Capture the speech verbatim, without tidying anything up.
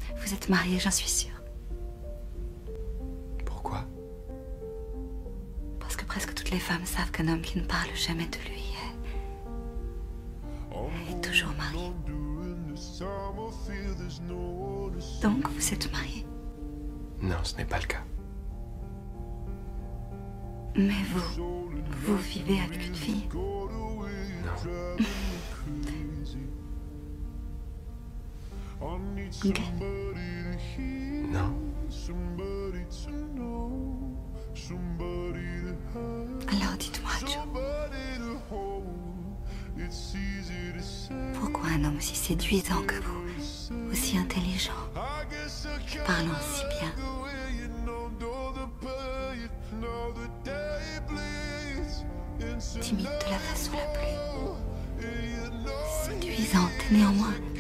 Vous êtes marié, j'en suis sûre. Pourquoi? Parce que presque toutes les femmes savent qu'un homme qui ne parle jamais de lui est, est toujours marié. Donc vous êtes marié. Non, ce n'est pas le cas. Mais vous, vous vivez avec une fille? Non. Ok. Non. Alors dites-moi, Joe. Pourquoi un homme aussi séduisant que vous, aussi intelligent, parlant si bien, timide de la façon la plus séduisante et néanmoins